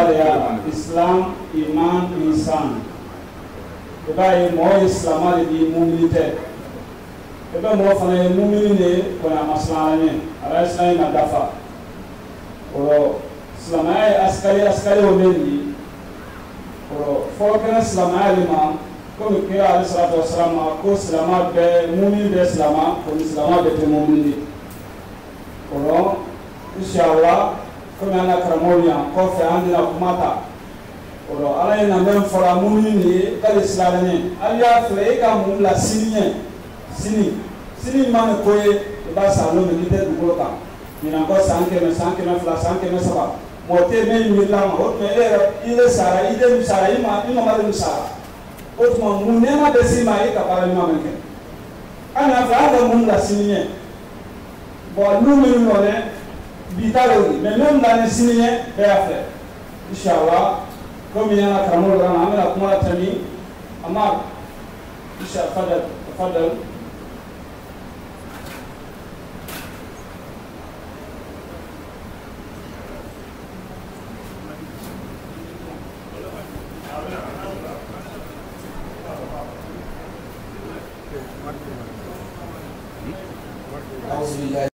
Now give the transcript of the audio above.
ya Islam, Iman, Ihsan. Eba mo Islam di mumilite. Eba mo fana mumine ko na maslane. Ala Islam na dafa. Oro Islam ay askari o mendi. Oro fokana Islam ay ma ko ke ala salatu wassalam ko Islam be mumin be Islam ko Islam be te mumini. Oro inshallah ko na karamoya ko fe andina kumata. Oro ala ina men fora mumini kal Islam ni aliya fle ka mum la sini man ko e ba sa lo ni te duko ka ni na ko sanke na fla sanke na saba mote men ni la mo me ile sara ide mi sara ima ma de sara o tuma mun ne ma de sima e ka para ma men ke ana fa da mun la sini bo lu mi no ne bitalo ni me men la ni sini be afa inshallah comme yana kramol ran amela kuma tani amma inshallah fadal